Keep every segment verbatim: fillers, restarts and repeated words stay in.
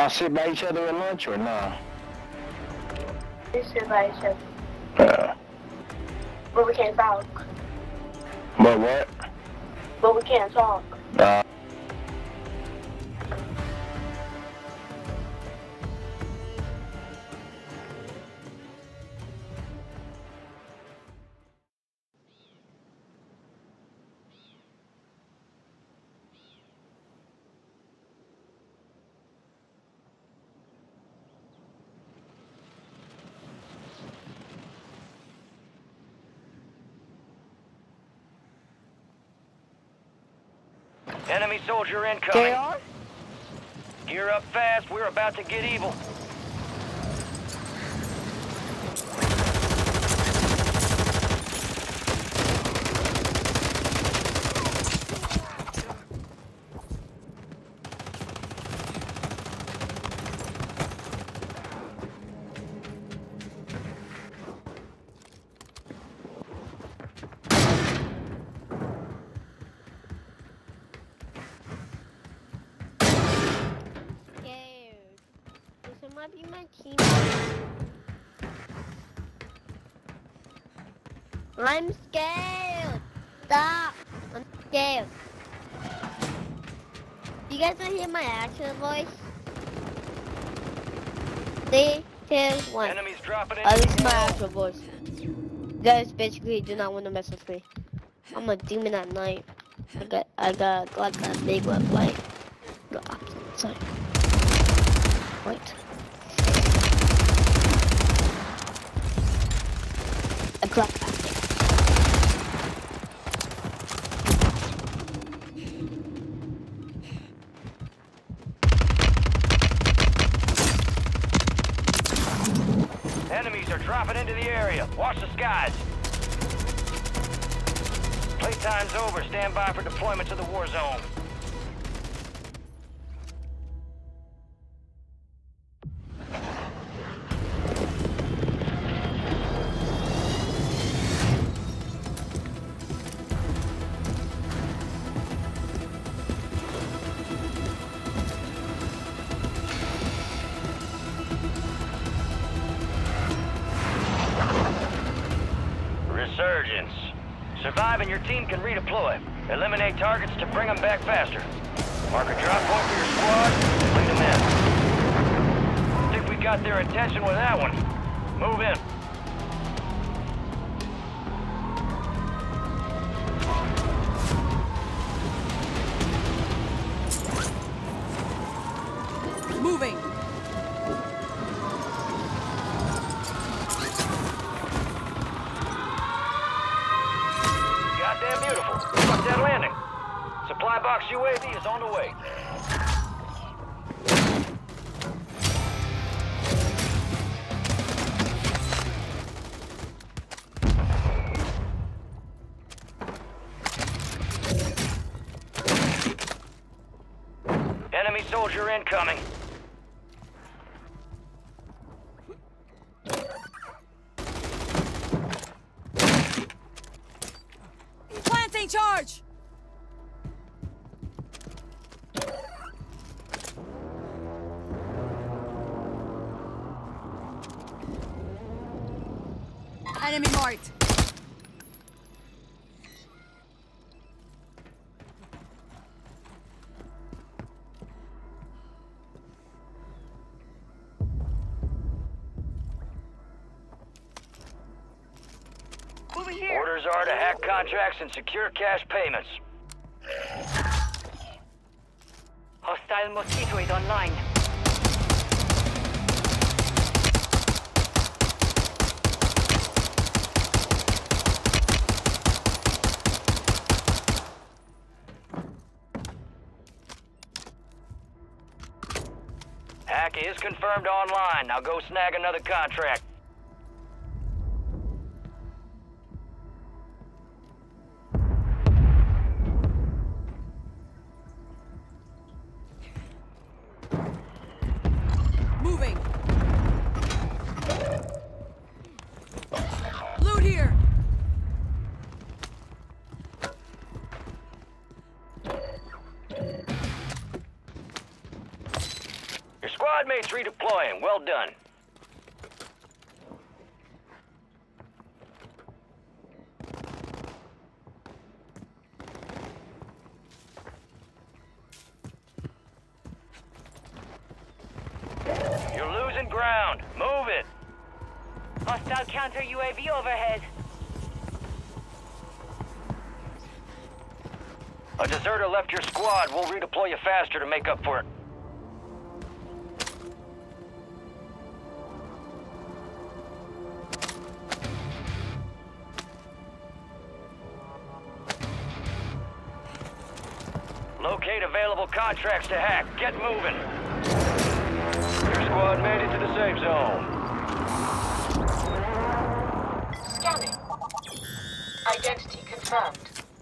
Y'all sit by each other at lunch or no? We sit by each other. Yeah. But we can't talk. But what? But we can't talk. Uh, Enemy soldier incoming. They are? Gear up fast, we're about to get evil. This might be my teammate. I'm scared. Stop. I'm scared. You guys don't hear my actual voice? Three, two, one. Enemies dropping in. Oh, this is my actual voice. You guys basically do not want to mess with me. I'm a demon at night. I got, I got, got that big red light. The opposite side. Wait. A clock back. Enemies are dropping into the area. Watch the skies. Playtime's over. Stand by for deployment to the war zone. Resurgence. Survive and your team can redeploy. Eliminate targets to bring them back faster. Mark a drop point for your squad, lead them in. Think we got their attention with that one. Move in. Moving. Goddamn beautiful. Fuck that landing. Supply box U A V is on the way. Enemy soldier incoming. Planting charge! Enemy marked. Orders are to hack contracts and secure cash payments. Hostile Mosquito is online. Hack is confirmed online. Now go snag another contract. Moving. Loot here. Your squad squad mates redeploying. Well done. You're losing ground. Move it. Hostile counter U A V overhead. A deserter left your squad. We'll redeploy you faster to make up for it. Locate available contracts to hack. Get moving. Your squad made it to the safe zone. Scanning. Identity confirmed.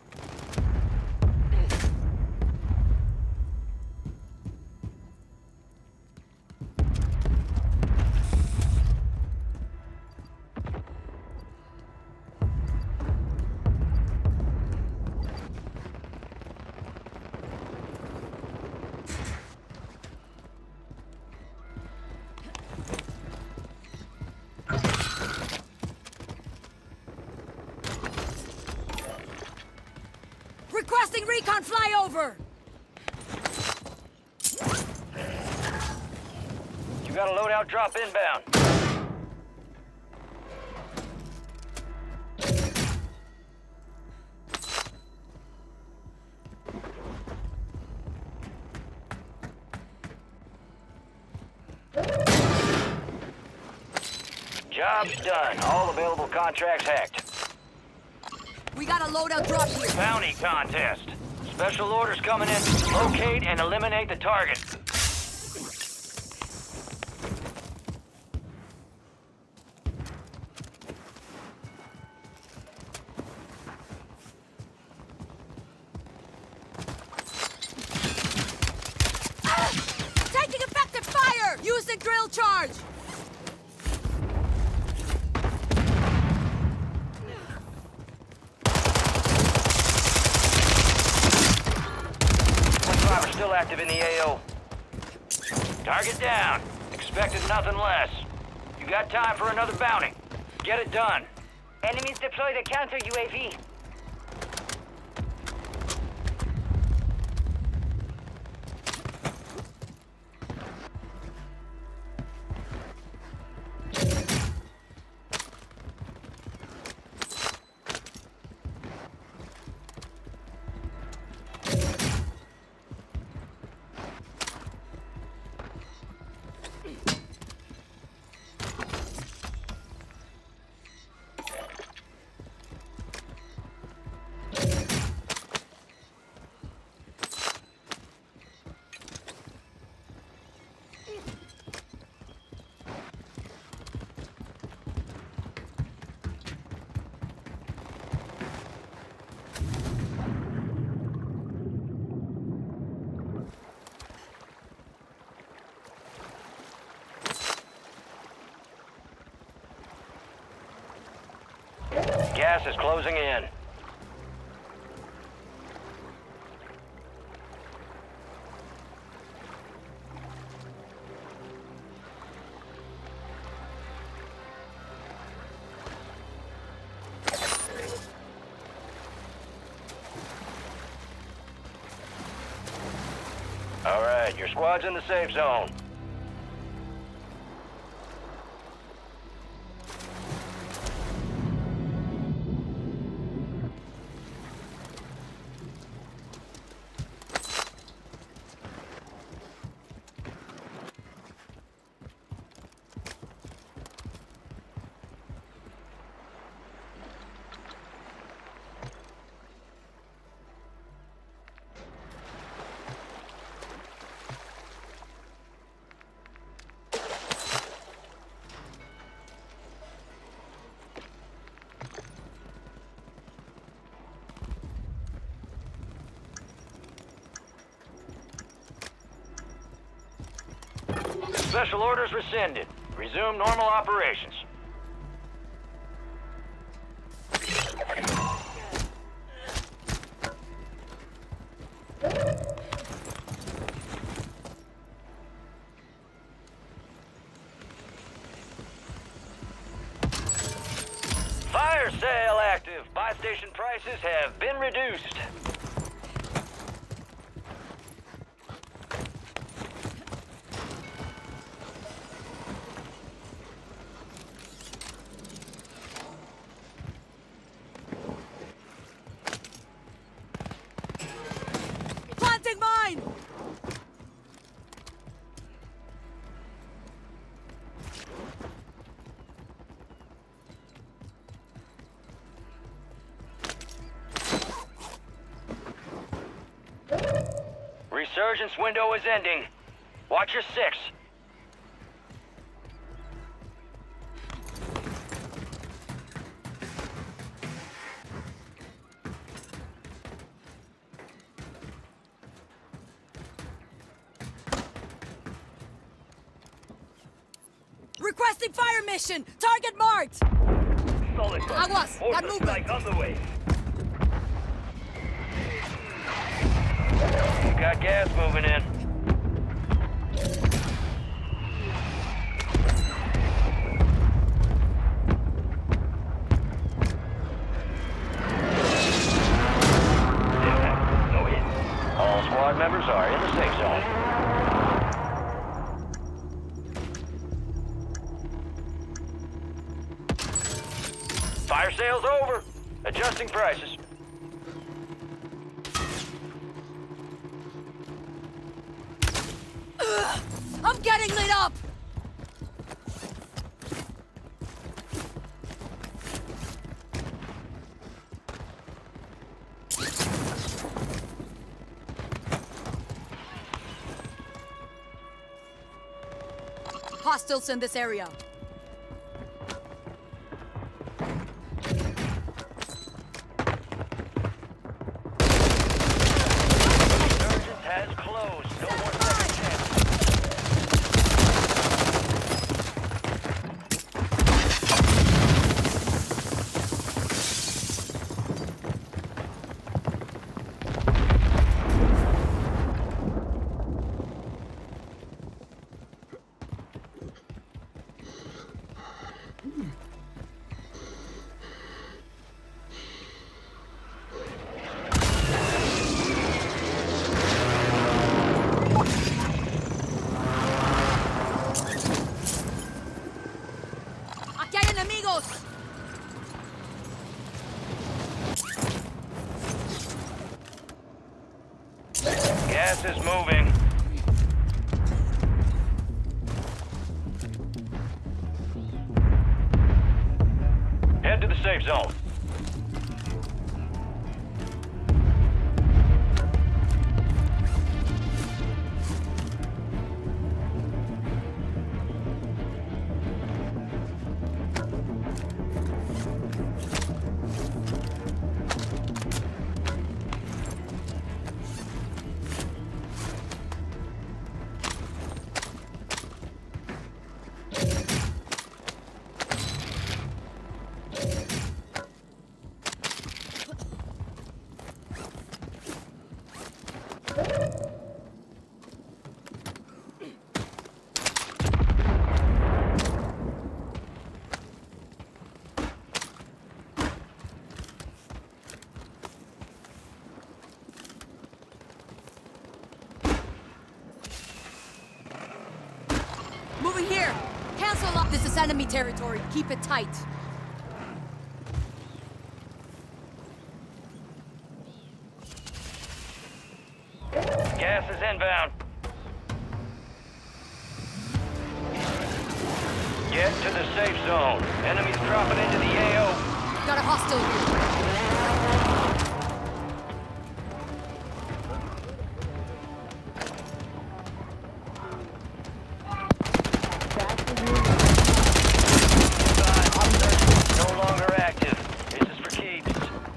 Requesting recon flyover! You got a loadout drop inbound. Job's done. All available contracts hacked. We got a loadout drop here. Bounty contest. Special orders coming in. Locate and eliminate the target. Ah! Taking effective fire! Use the drill charge! Still active in the A O. Target down. Expected nothing less. You got time for another bounty. Get it done. Enemies deploy the counter U A V. Gas is closing in. All right, your squad's in the safe zone. Special orders rescinded. Resume normal operations. gas station prices have been reduced. Planting mine! Resurgence window is ending. Watch your six. Requesting fire mission! Target marked! Solid. Aguas! Got movement! On the way. Got gas moving in. Impact. No hit. All squad members are in the safe zone. Fire sales over. Adjusting prices. I'm getting lit up! Hostiles in this area. Resurgence has closed. No more second chance. ¡Aquí hay enemigos! Gas is moving. Head to the safe zone. Moving here! Cancel up! This is enemy territory. Keep it tight. Gas is inbound. Get to the safe zone. Enemies dropping into the A O. Got a hostile here. No longer active. This is for keeps.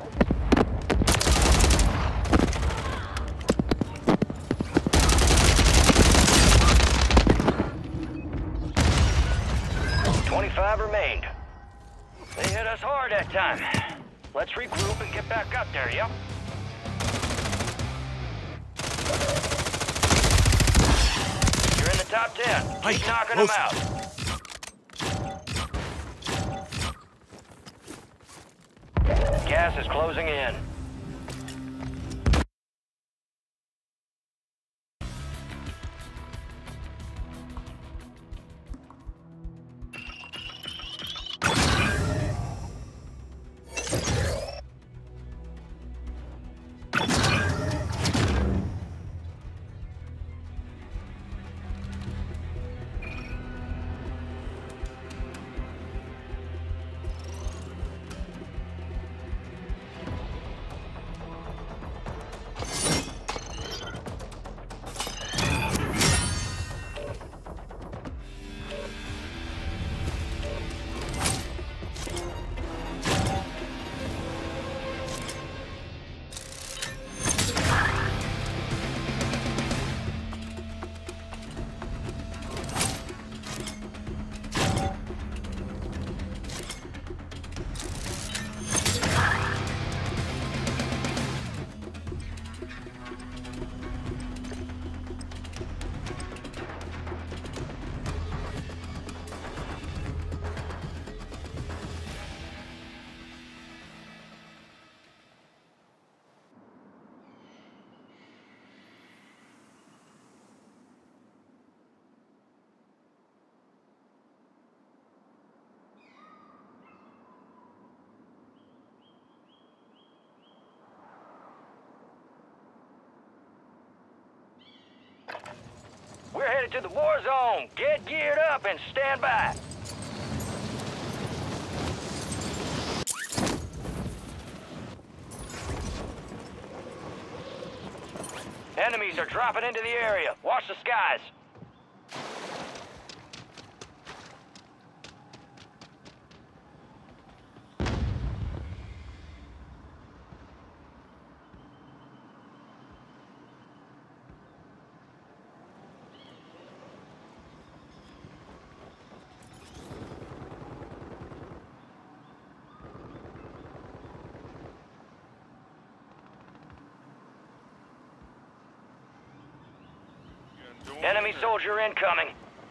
Twenty-five remained. They hit us hard that time. Let's regroup and get back up there, yep? You're in the top ten. Keep knocking them out. Gas Gas is closing in. We're headed to the Warzone. Get geared up and stand by. Enemies are dropping into the area. Watch the skies. Enemy soldier incoming.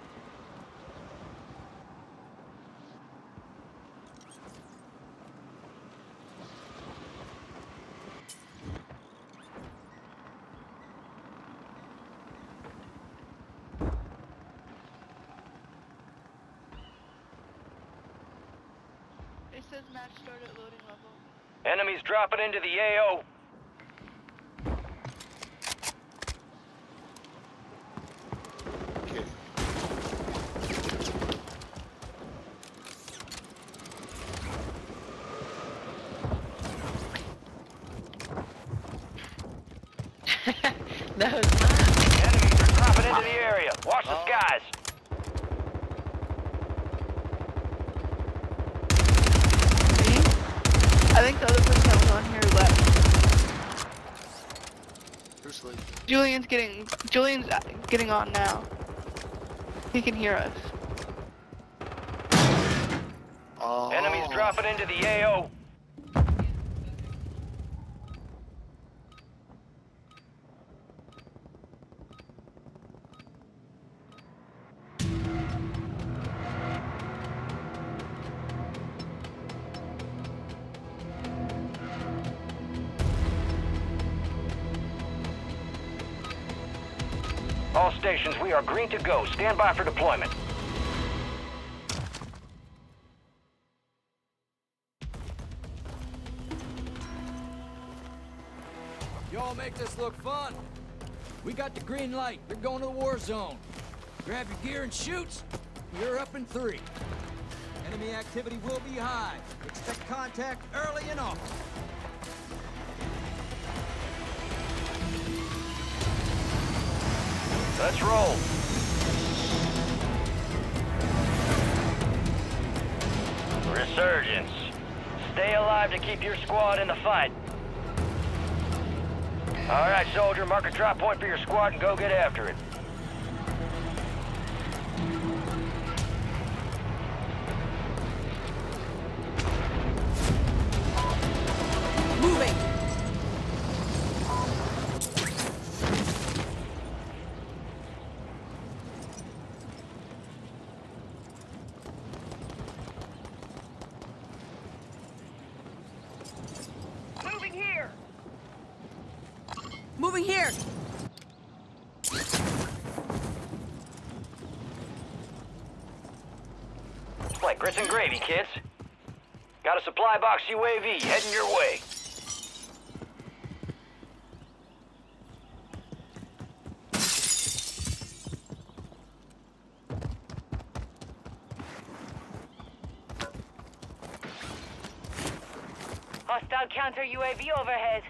It says match started at loading level. Enemies dropping into the A O. That was nice. Enemies are dropping into the area. Watch the skies. Me? I think the other person that was on here left. Who's like? Julian's getting Julian's getting on now. He can hear us. Oh. Enemies dropping into the A O. All stations, we are green to go. Stand by for deployment. Y'all make this look fun. We got the green light. You're going to the war zone. Grab your gear and shoot. You're up in three. Enemy activity will be high. Expect contact early and often. Let's roll. Resurgence. Stay alive to keep your squad in the fight. All right, soldier, mark a drop point for your squad and go get after it. Moving! Moving here. Like grits and gravy, kids. Got a supply box U A V heading your way. Hostile counter U A V overhead.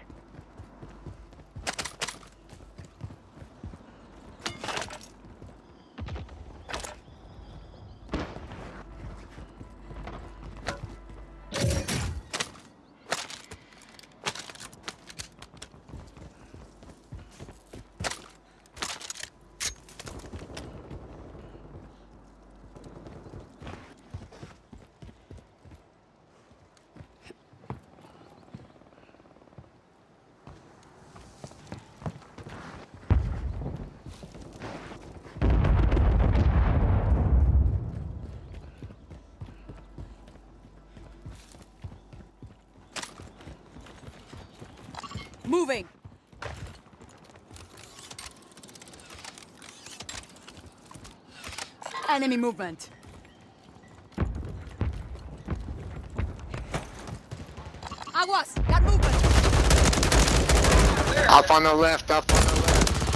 Moving. Enemy movement. Aguas, got movement. Up on the left, up on the left.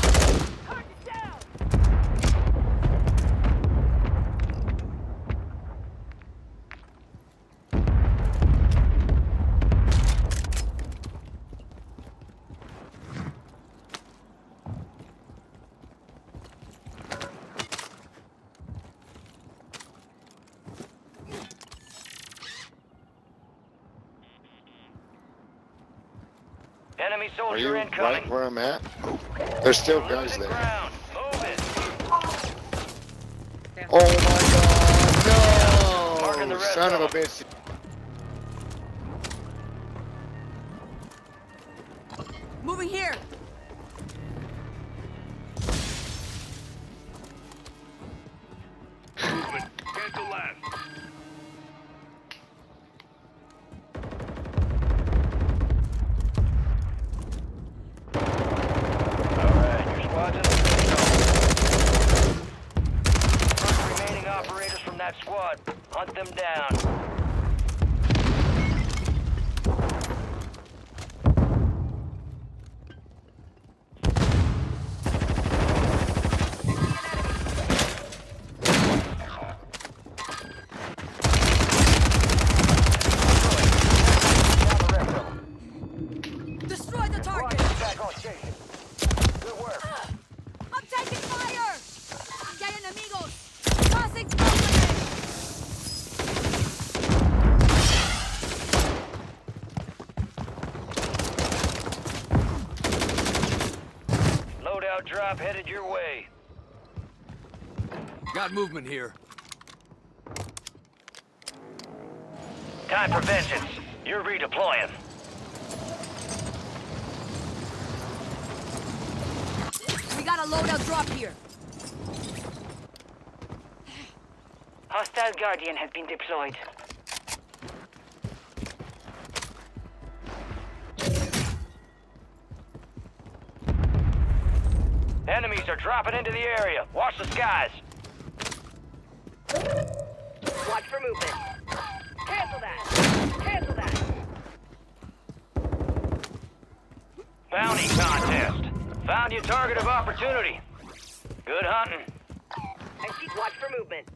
Enemy Are soldier you incoming. right where I'm at? There's still guys Losing there. ground. Move it. Oh my Marking the god, no! red Son of a zone. bitch. Moving here. Cancel last. Alright, your squad's in the safe zone. Mark remaining operators from that squad. Hunt them down. Destroy the target. Back on station. Good work. I'm taking fire. Ya hay enemigos. Tossing smoke grenade. Loadout drop headed your way. Got movement here. Time for vengeance. You're redeploying. We got a loadout drop here. Hostile Guardian has been deployed. Enemies are dropping into the area. Watch the skies. Watch for movement. Cancel that. Cancel that. Bounty contest. Found your target of opportunity. Good hunting. I see. Watch for movement.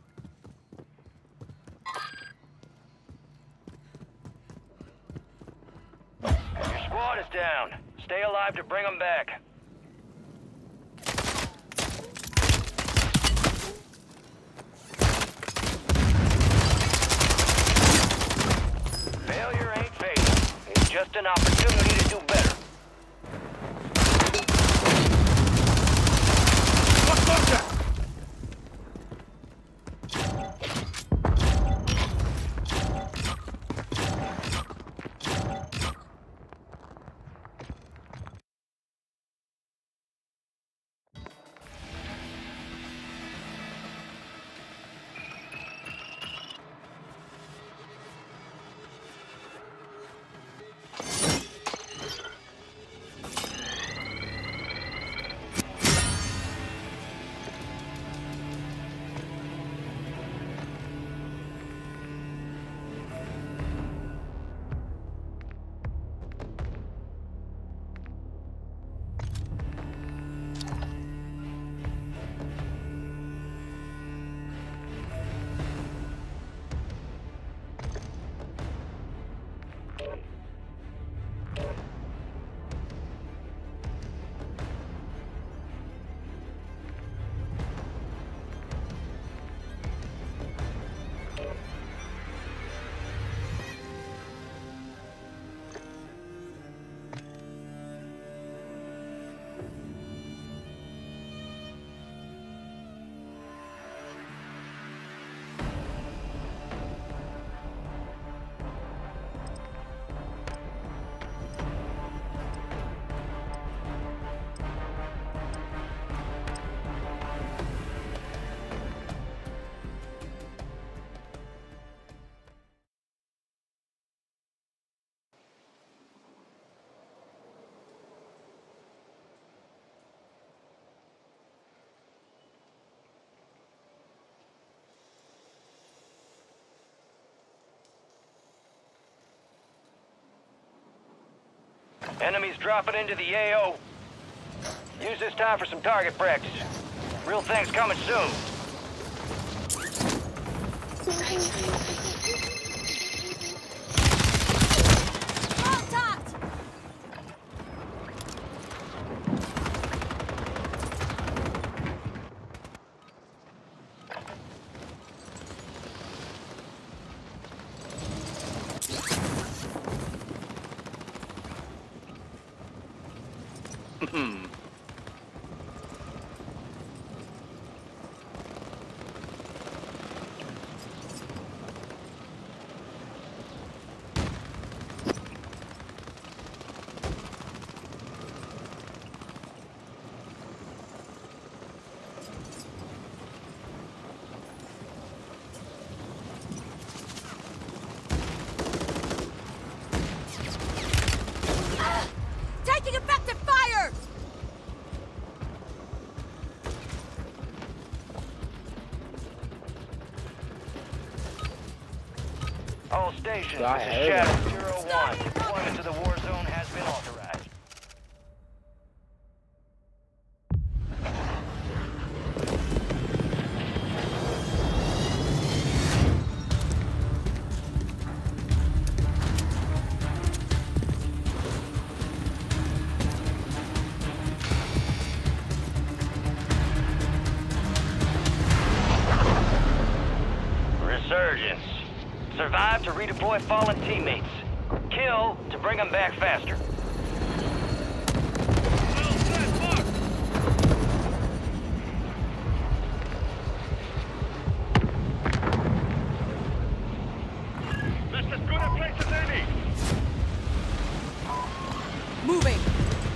Your squad is down. Stay alive to bring them back. Failure ain't fatal. It's just an opportunity to do better. Enemies dropping into the A O. Use this time for some target practice. Real things coming soon. Contact! Taking effective fire! All stations, I this is hate Shadow zero one. Deployment to the war zone has been authorized. Resurgence. Survive to redeploy fallen teammates. Kill to bring them back faster. Moving.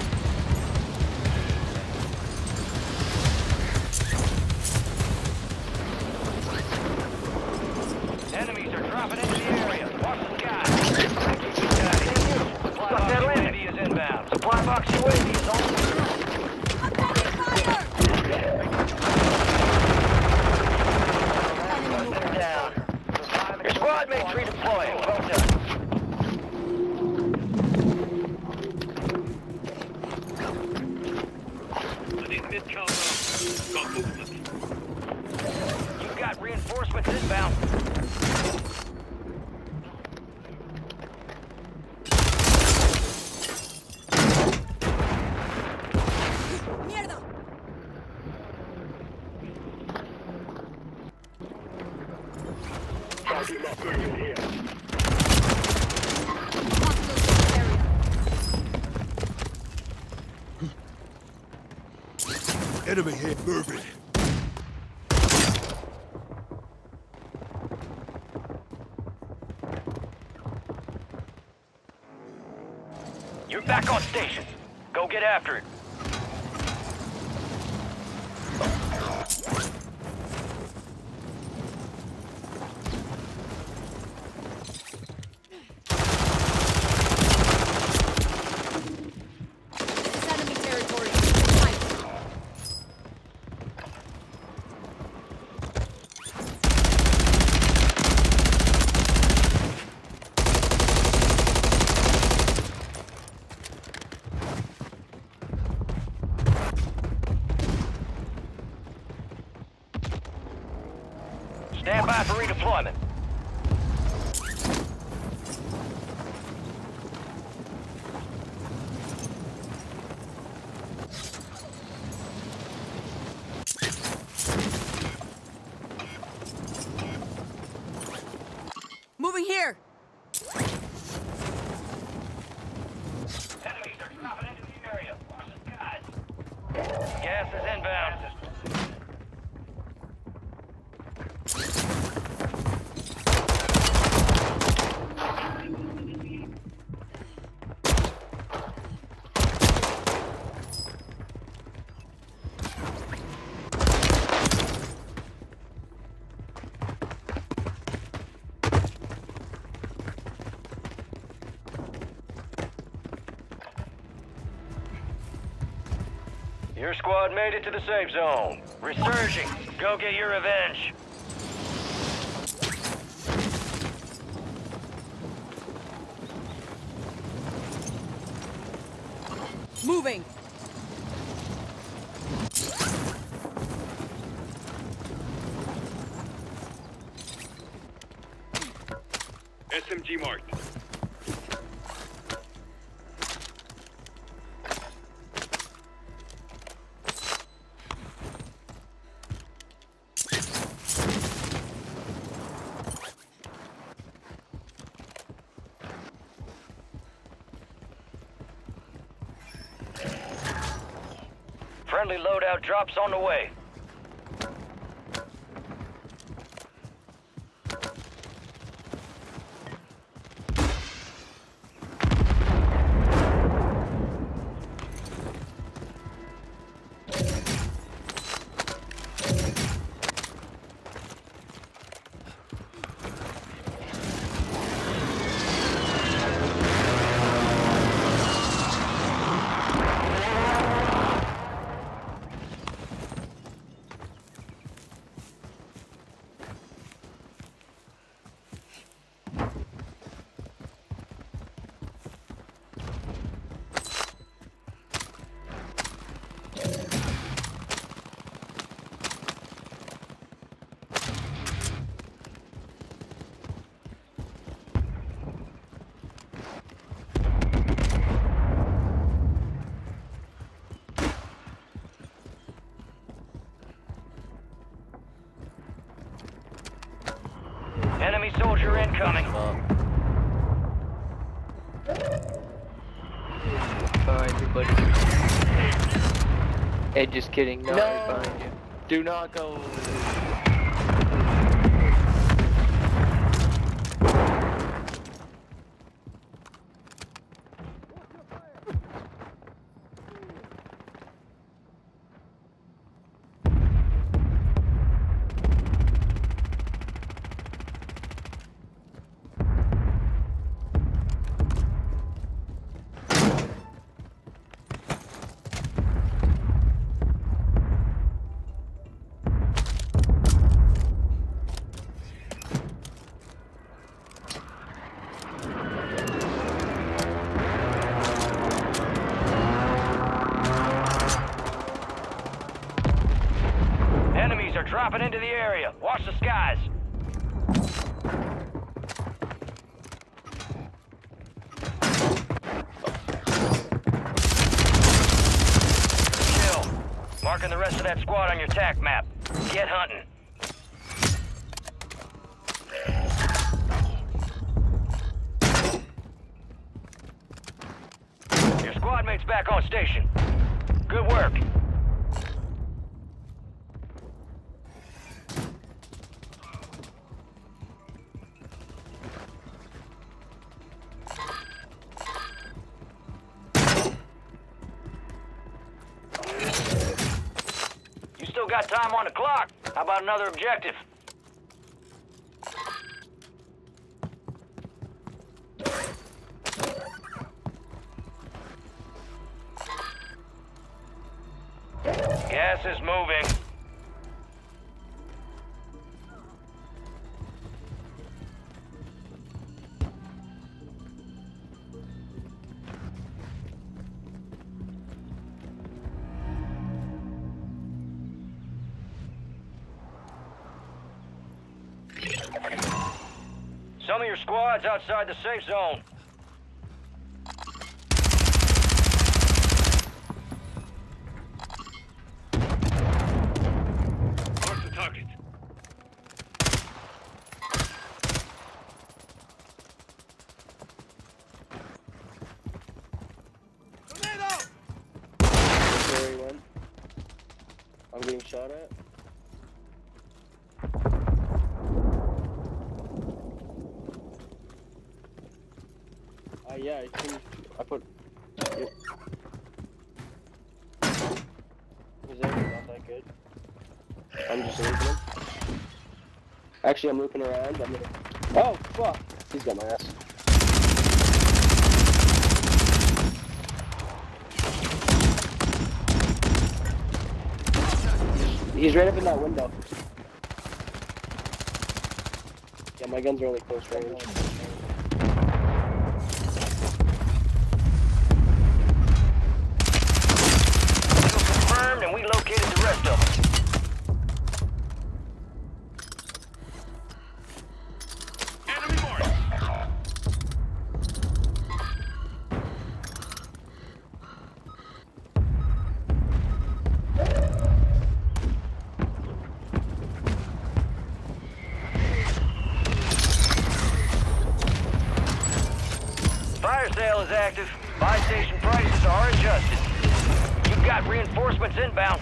Enemies are dropping into the area. Watch the sky. Supply box U A V is inbound. Supply box U A V is on. I'm taking fire! Enemy moving. Down. Your squad mates redeploying. Well done. You've got reinforcements inbound. Mierda! Hostiles in the area. Enemy here, moving. You're back on station. Go get after it. This is enemy territory. Fight. Stand by for redeployment. Moving here. Enemies are dropping into the area. Watch the skies. Gas is inbound. Your squad made it to the safe zone. Resurging. Go get your revenge. Moving. S M G marked. Friendly loadout drops on the way. Enemy soldier incoming. Alright, everybody. Hey, just kidding. No, No. right behind you. Do not go. Enemies are dropping into the area. Watch the skies. Kill. Marking the rest of that squad on your tac map. Get hunting. Your squad mate's back on station. Good work. You still got time on the clock. How about another objective? Gas is moving. Some of your squad's outside the safe zone. Mark the target. Very one. I'm being shot at. Uh, yeah, I think I put. Yep. His aim is not that good. I'm just looping him. Actually, I'm looping around. I'm gonna. Oh fuck! He's got my ass. He's right up in that window. Yeah, my guns are only close range. active. Buy station prices are adjusted. You've got reinforcements inbound.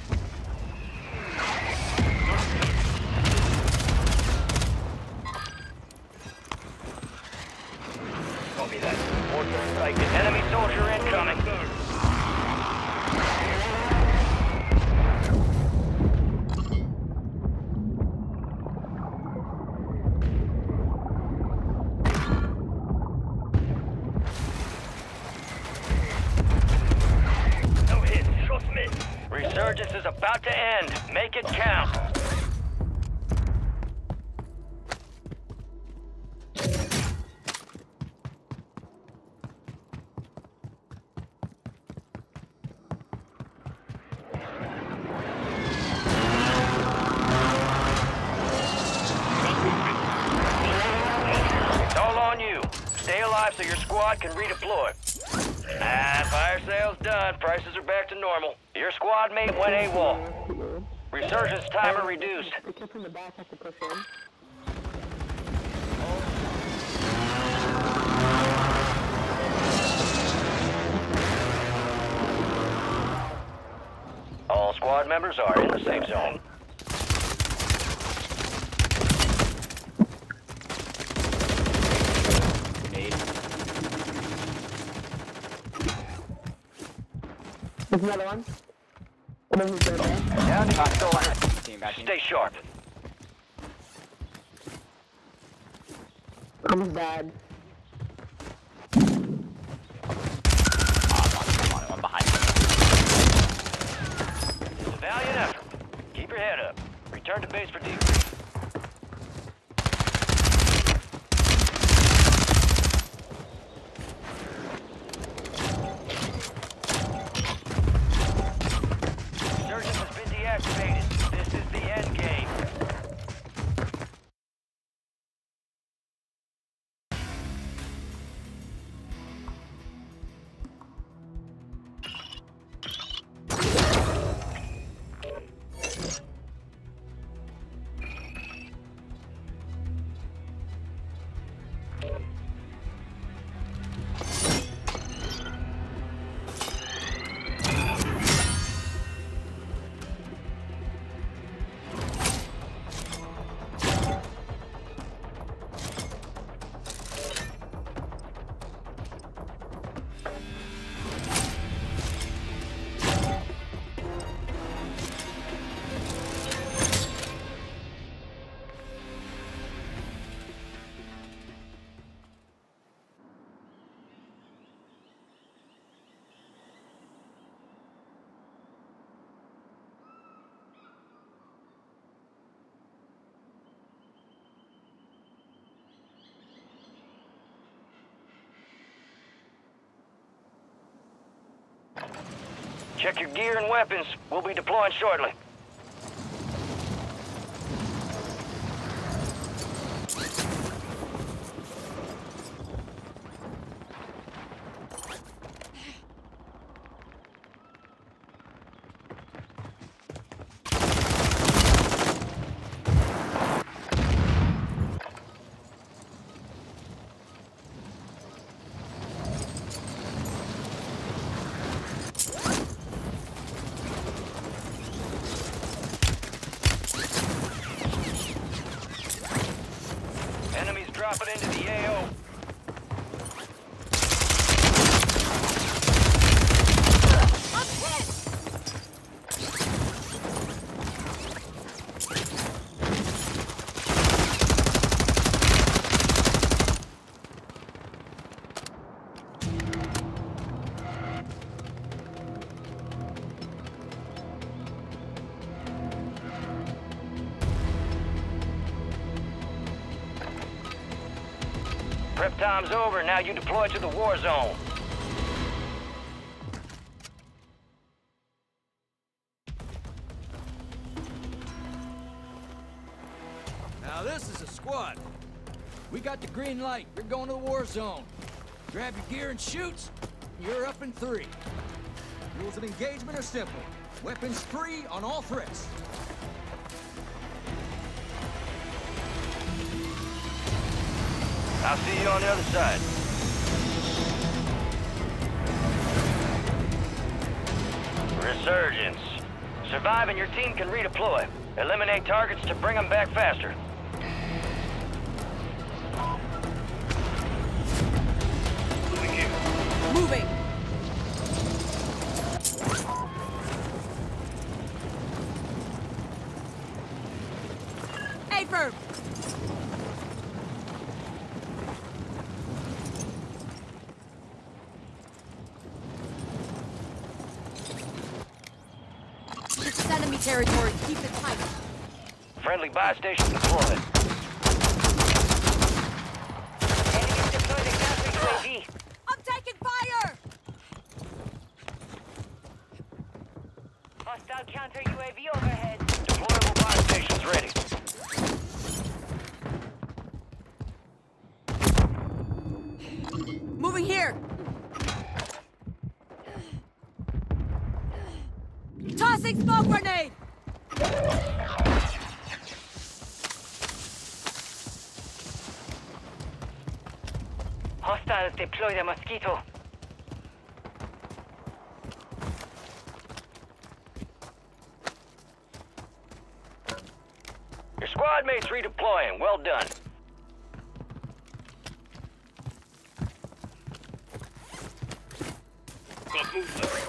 Copy that. Order strike. Enemy soldier incoming. Resurgence is about to end. Make it count. It's all on you. Stay alive so your squad can redeploy. Ah, fire sale's done. Prices are back to normal. Your squad mate went AWOL. Resurgence timer reduced. The kid from the back has to push in. All squad members are in the safe zone. There's another one. And then he's there. Down to Stay sharp. Almost died. One behind. It's a valiant effort. Keep your head up. Return to base for debrief. Resurgence has been deactivated. This is the end game. Check your gear and weapons. We'll be deploying shortly. Enemies dropping into the A O. Prep time's over. Now you deploy to the war zone. Now this is a squad. We got the green light. You're going to the war zone. Grab your gear and shoot. You're up in three. Rules of engagement are simple. Weapons free on all threats. I'll see you on the other side. Resurgence. Survive and your team can redeploy. Eliminate targets to bring them back faster. Moving. Hey, firm. This is enemy territory. Keep it tight. Friendly buy station deployed. Enemies deployed a counter U A V. I'm taking fire! Hostile counter U A V overhead. Deployable buy stations ready. Moving here. Tossing smoke grenade! Hostiles deploy the mosquito. Your squad mates redeploying. Well done. Got movement.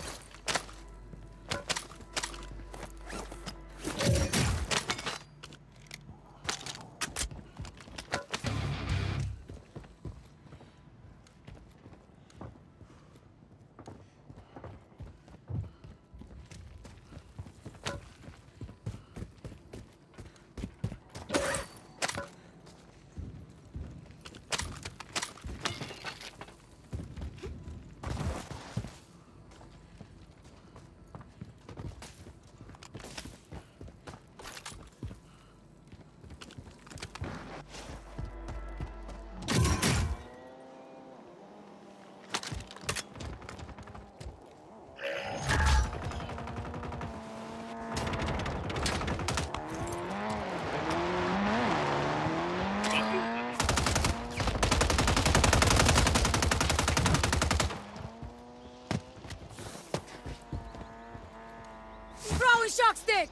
Throwing shock stick!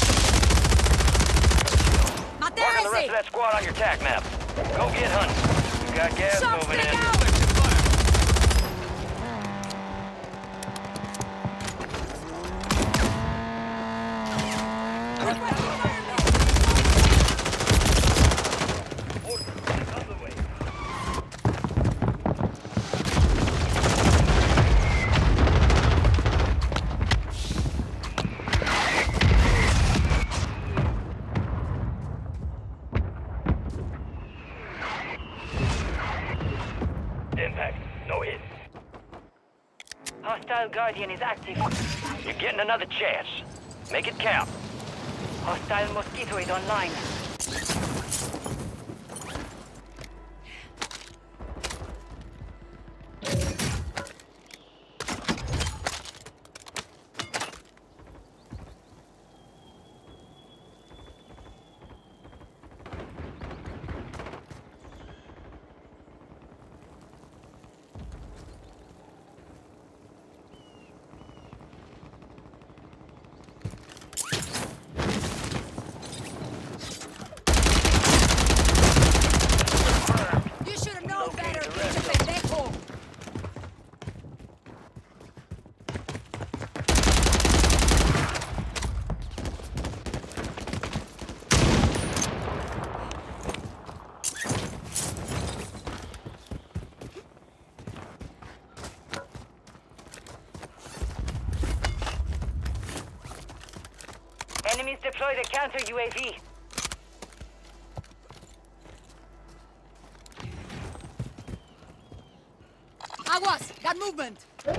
Marking the rest of Materese! that squad on your tac map. Go get hunting. You got gas Shock moving stick in. out! Impact. No hit. Hostile Guardian is active. You're getting another chance. Make it count. Hostile mosquito is online. You should have known better, pinche pendejo! Enemies deploy the counter U A V. Aguas! Got movement!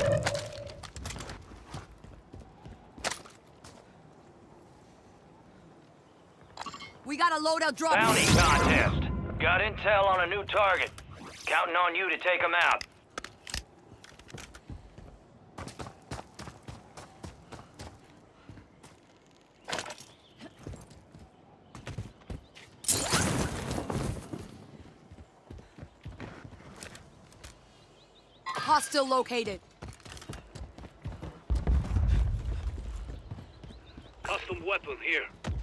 We got a loadout drop. Bounty contest. Got intel on a new target. Counting on you to take them out. Hostile located. Custom weapon here.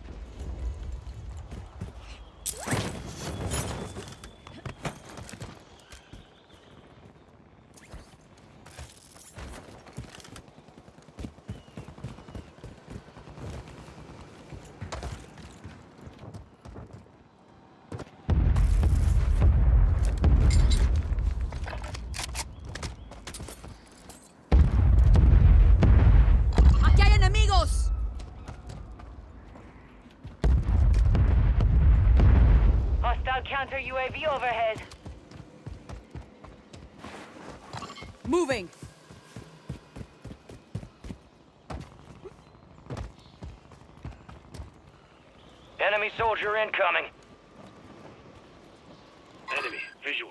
Aquí hay enemigos. Hostile counter U A V overhead. Moving. Enemy soldier incoming. Enemy visual.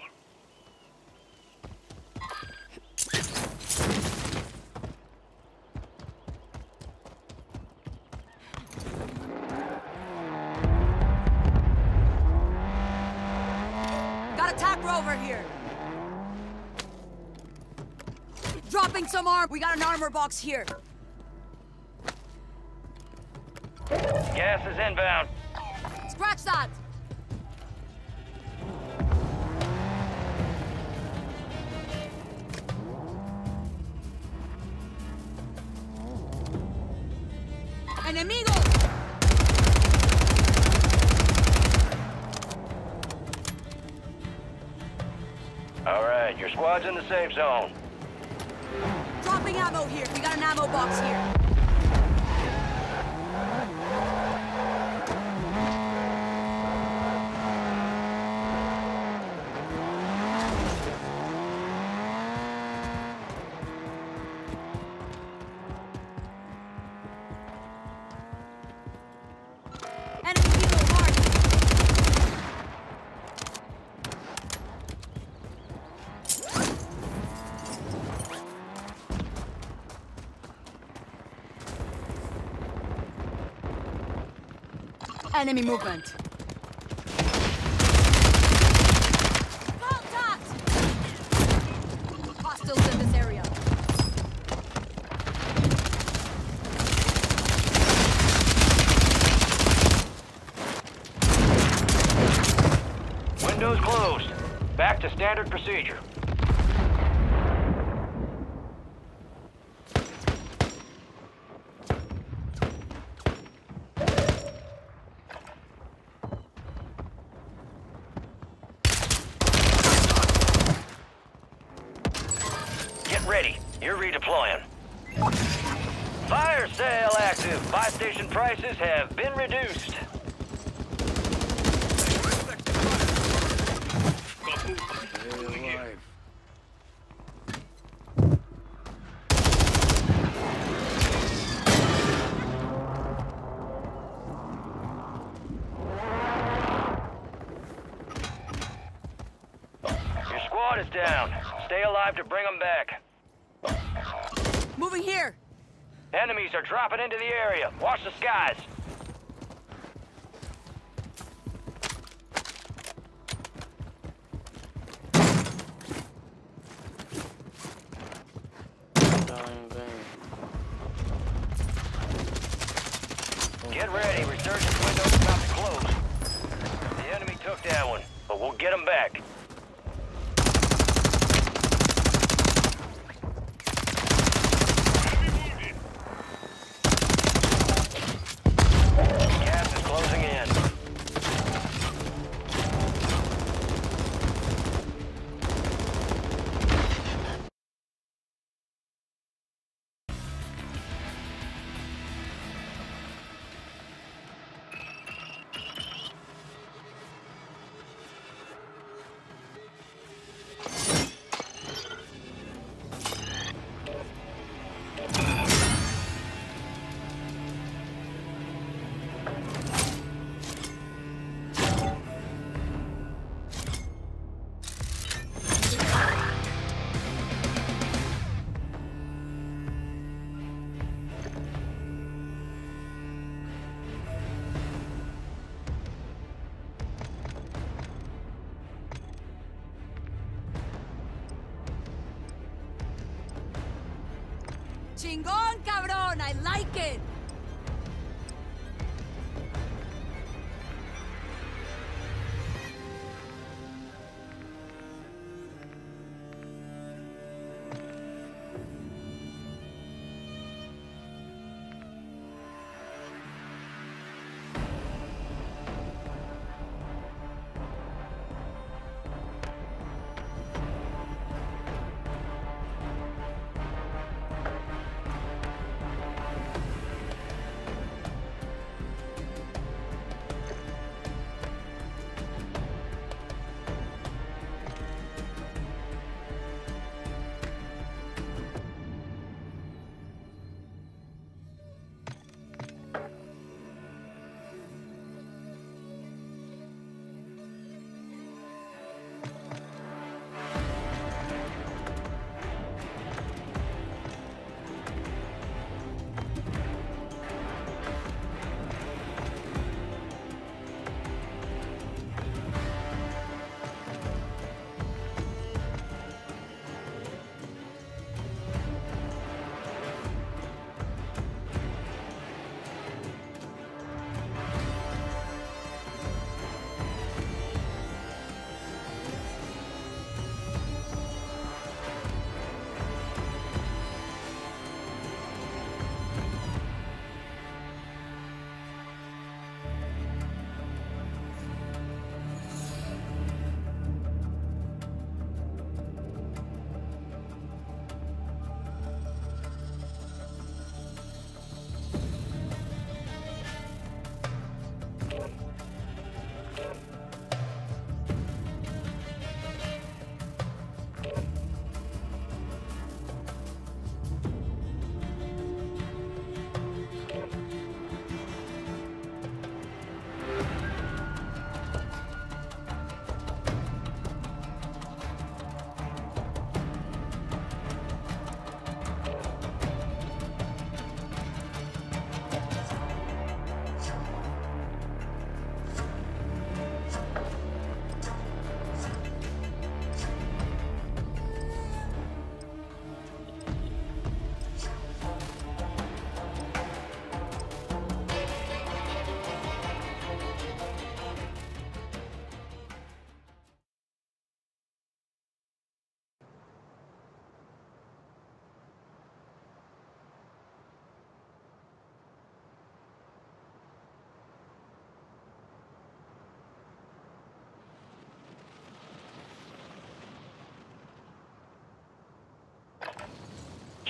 Got a tac rover here. Dropping some arm. We got an armor box here. Gas is inbound. Scratch that. Enemigo. All right, your squad's in the safe zone. Dropping ammo here. We got an ammo box here. Enemy helo marked. Enemy movement. Contact! Hostiles in this area. Windows closed. Back to standard procedure. Get ready. You're redeploying. Fire sale active. Buy station prices have been reduced. Got movement. Moving here. Your squad is down. Stay alive to bring them back. Moving here. Enemies are dropping into the area. Watch the skies. Get ready. Resurgence window's about to close. The enemy took that one, but we'll get them back. Gas is closing in. Chingon, cabrón. I like it.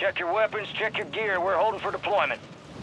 Check your weapons, check your gear. We're holding for deployment.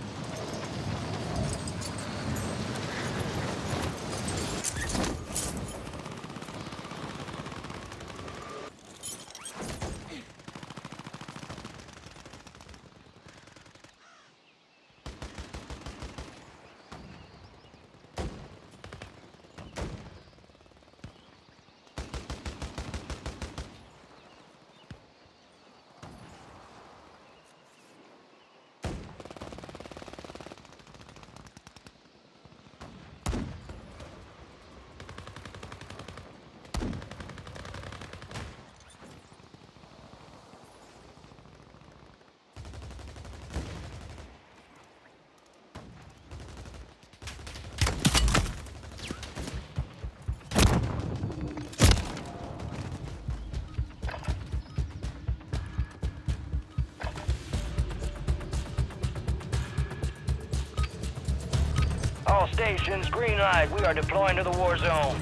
All stations, green light. We are deploying to the war zone.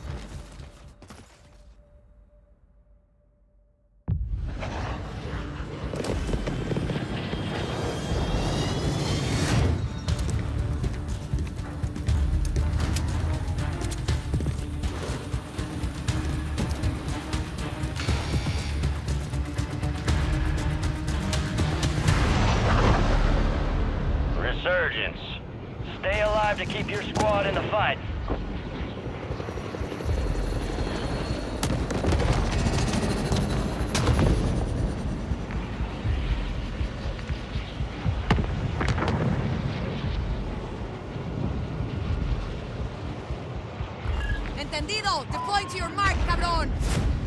Resurgence. Stay alive to keep your squad in the fight. Entendido. Deploy to your mark, cabrón.